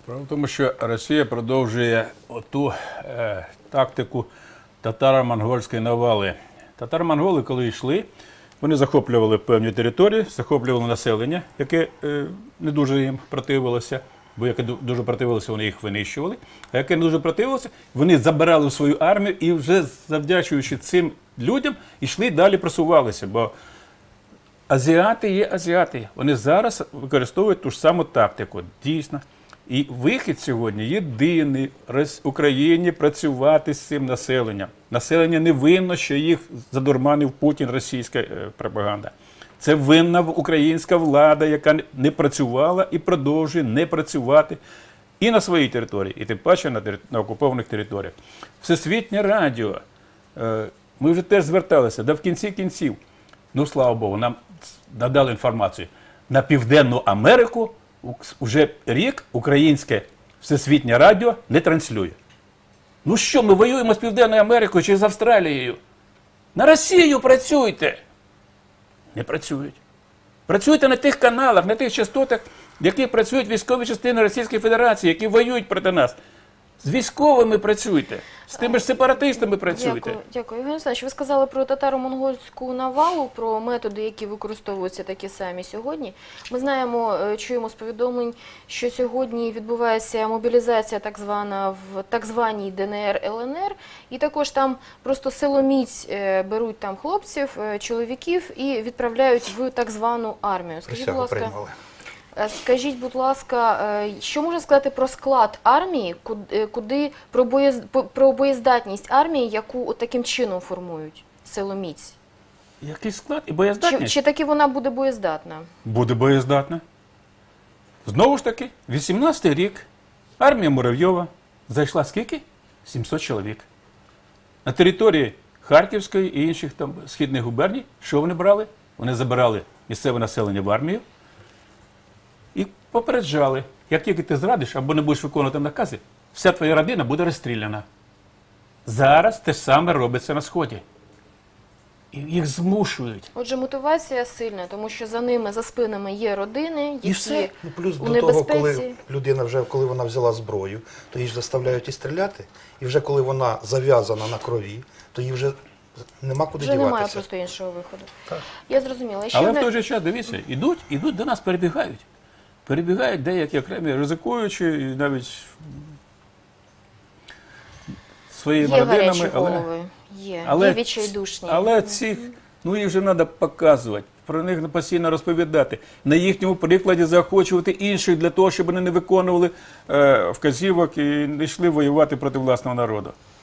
Справа в тому, що Росія продовжує оту тактику татаро-монгольської навали. Татаро-монголи, коли йшли, вони захоплювали певні території, захоплювали населення, яке не дуже їм противилося, бо яке дуже противилося, вони їх винищували, а яке не дуже противилося, вони забирали в свою армію і вже завдячуючи цим людям, йшли далі просувалися, бо азіати є азіати. Вони зараз використовують ту ж саму тактику, дійсно. І вихід сьогодні єдиний в Україні працювати з цим населенням. Населення не винно, що їх задурманив Путін, російська пропаганда. Це винна українська влада, яка не працювала і продовжує не працювати і на своїй території, і тим паче на окупованих територіях. Всесвітнє радіо, ми вже теж зверталися, да в кінці кінців, ну слава Богу, нам надали інформацію, на Південну Америку вже рік українське Всесвітнє радіо не транслює. Ну що, ми воюємо з Південною Америкою чи з Австралією? На Росію працюйте! Не працюють. Працюйте на тих каналах, на тих частотах, які працюють військові частини Російської Федерації, які воюють проти нас. З військовими працюйте, з тими ж сепаратистами працюйте. Дякую. Євгеній Олександрович, ви сказали про татаро-монгольську навалу, про методи, які використовуються такі самі сьогодні. Ми знаємо, чуємо з повідомлень, що сьогодні відбувається мобілізація так звана в так званій ДНР, ЛНР, і також там просто силоміць беруть там хлопців, чоловіків і відправляють в так звану армію. Скажіть, будь ласка, що можна сказати про склад армії, про боєздатність армії, яку таким чином формують силоміць? Який склад і боєздатність? Чи таки вона буде боєздатна? Буде боєздатна. Знову ж таки, 18-й рік армія Муравйова зайшла скільки? 700 чоловік. На території Харківської і інших там східних губерній, що вони брали? Вони забирали місцеве населення в армію і попереджали, як тільки ти зрадиш або не будеш виконувати накази, вся твоя родина буде розстріляна. Зараз те саме робиться на Сході. І їх змушують. Отже, мотивація сильна, тому що за ними, за спинами є родини, які плюс у до небезпеці. того, коли людина вже, коли вона взяла зброю, то її ж заставляють і стріляти. І вже коли вона зав'язана на крові, то їй вже нема куди вже діватися. немає просто іншого виходу. Так. Я зрозуміла. Але в той же час, дивіться, ідуть до нас, перебігають. Перебігають деякі окремі, ризикуючи, і навіть своїми родинами. Є відчайдушні. Але цих, їх вже треба показувати, про них постійно розповідати, на їхньому прикладі заохочувати інших для того, щоб вони не виконували вказівок і не йшли воювати проти власного народу.